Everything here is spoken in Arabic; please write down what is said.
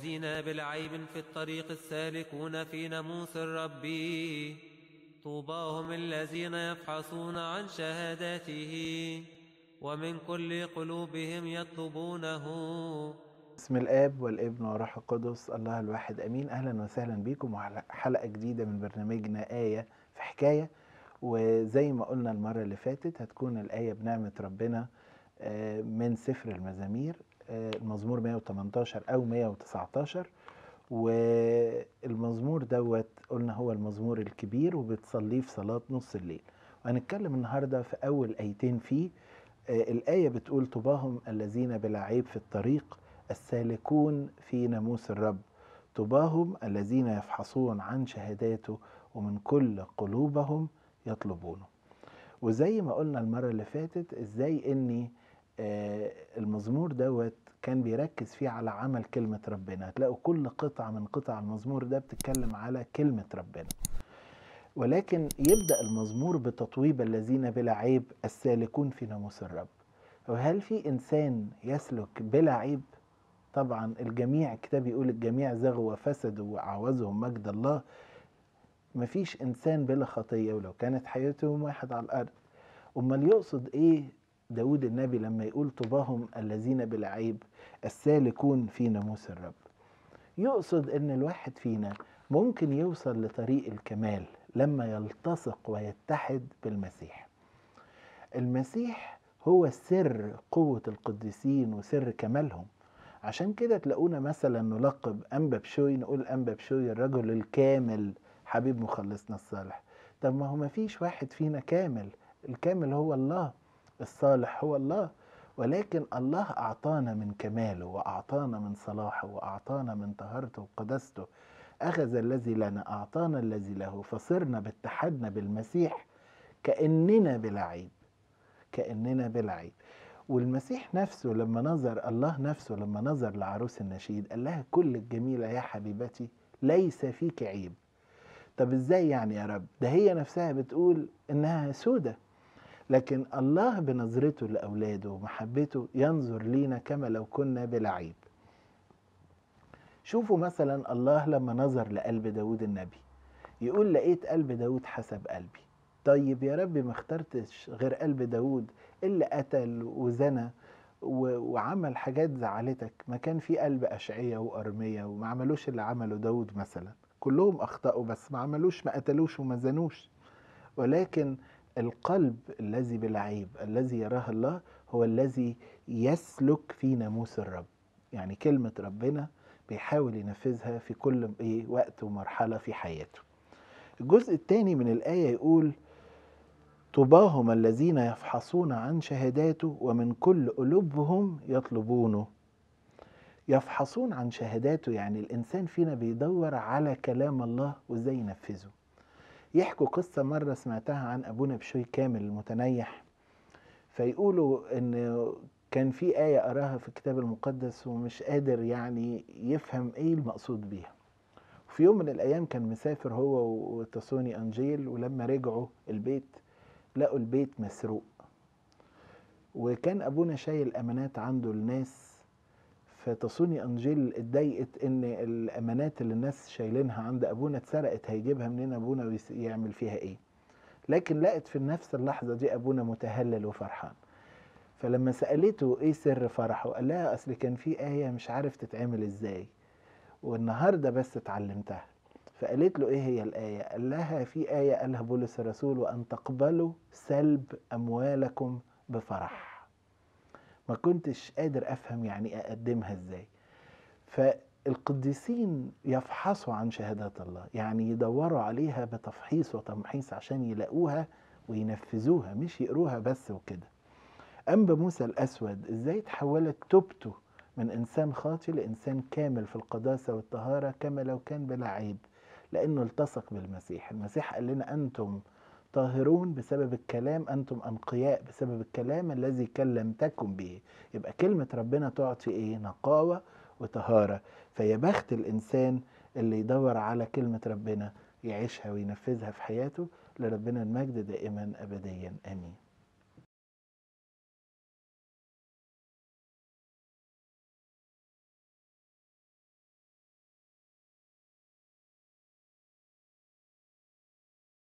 الذين بلا عيب في الطريق السالكون في ناموس الرب. طوباهم الذين يفحصون عن شهاداته ومن كل قلوبهم يطلبونه. بسم الآب والابن والروح القدس الله الواحد أمين. أهلا وسهلا بكم على حلقة جديدة من برنامجنا آية في حكاية. وزي ما قلنا المرة اللي فاتت هتكون الآية بنعمة ربنا من سفر المزامير، المزمور 118 أو 119. والمزمور دوت قلنا هو المزمور الكبير وبتصليه في صلاة نص الليل. وهنتكلم النهاردة في أول آيتين فيه. الآية بتقول: طوباهم الذين بلا عيب في الطريق السالكون في ناموس الرب، طوباهم الذين يفحصون عن شهاداته ومن كل قلوبهم يطلبونه. وزي ما قلنا المرة اللي فاتت ازاي ان المزمور دوت كان بيركز فيه على عمل كلمة ربنا. هتلاقوا كل قطعة من قطع المزمور ده بتتكلم على كلمة ربنا. ولكن يبدأ المزمور بتطويب الذين بلا عيب السالكون في ناموس الرب. وهل في إنسان يسلك بلا عيب؟ طبعا الجميع، الكتاب يقول الجميع زغوا وفسدوا وأعوزهم مجد الله. مفيش إنسان بلا خطية ولو كانت حياتهم واحد على الأرض. أمال يقصد إيه داود النبي لما يقول طوباهم الذين بلا عيب السالكون في ناموس الرب؟ يقصد إن الواحد فينا ممكن يوصل لطريق الكمال لما يلتصق ويتحد بالمسيح. المسيح هو سر قوة القديسين وسر كمالهم. عشان كده تلاقونا مثلا نلقب أنبا بشوي، نقول أنبا بشوي الرجل الكامل حبيب مخلصنا الصالح. طب ما هو مفيش واحد فينا كامل، الكامل هو الله، الصالح هو الله. ولكن الله أعطانا من كماله وأعطانا من صلاحه وأعطانا من طهارته وقدسته. أخذ الذي لنا أعطانا الذي له، فصرنا باتحادنا بالمسيح كأننا بلا عيب، كأننا بلا عيب. والمسيح نفسه لما نظر، الله نفسه لما نظر لعروس النشيد قال لها: كل الجميلة يا حبيبتي ليس فيك عيب. طب ازاي يعني يا رب؟ ده هي نفسها بتقول انها سودة، لكن الله بنظرته لأولاده ومحبته ينظر لينا كما لو كنا بلا عيب. شوفوا مثلا الله لما نظر لقلب داود النبي يقول: لقيت قلب داود حسب قلبي. طيب يا رب ما اخترتش غير قلب داود اللي قتل وزنى وعمل حاجات زعلتك؟ ما كان في قلب أشعية وأرمية وما عملوش اللي عمله داود مثلا. كلهم أخطأوا بس ما عملوش، ما قتلوش وما زنوش. ولكن القلب الذي بلا عيب الذي يراه الله هو الذي يسلك في ناموس الرب. يعني كلمة ربنا بيحاول ينفذها في كل وقت ومرحلة في حياته. الجزء الثاني من الآية يقول: طوباهم الذين يفحصون عن شهاداته ومن كل قلوبهم يطلبونه. يفحصون عن شهاداته يعني الإنسان فينا بيدور على كلام الله وإزاي ينفذه. يحكوا قصة مرة سمعتها عن أبونا بشوي كامل المتنيح، فيقولوا إن كان في آية قراها في الكتاب المقدس ومش قادر يعني يفهم إيه المقصود بيها. في يوم من الأيام كان مسافر هو وتصوني أنجيل، ولما رجعوا البيت لقوا البيت مسروق. وكان أبونا شايل أمانات عنده الناس، فتصوني أنجيل اتضايقت إن الأمانات اللي الناس شايلينها عند أبونا اتسرقت، هيجيبها منين أبونا ويعمل فيها إيه؟ لكن لقت في نفس اللحظة دي أبونا متهلل وفرحان. فلما سألته إيه سر فرحه قال لها: أصل كان في آية مش عارف تتعمل إزاي والنهاردة بس اتعلمتها. فقالت له: ايه هي الآية؟ قال لها: في آية قالها بولس الرسول: وأن تقبلوا سلب أموالكم بفرح. ما كنتش قادر أفهم يعني أقدمها ازاي. فالقديسين يفحصوا عن شهادات الله، يعني يدوروا عليها بتفحيص وتمحيص عشان يلاقوها وينفذوها، مش يقروها بس وكده. أنبا موسى الأسود ازاي تحولت توبته من إنسان خاطئ لإنسان كامل في القداسة والطهارة كما لو كان بلا عيب، لأنه التصق بالمسيح. المسيح قال لنا: أنتم طاهرون بسبب الكلام، أنتم أنقياء بسبب الكلام الذي كلمتكم به. يبقى كلمة ربنا تعطي إيه؟ نقاوة وطهارة. فيا بخت الإنسان اللي يدور على كلمة ربنا يعيشها وينفذها في حياته. لربنا المجد دائما أبديا آمين.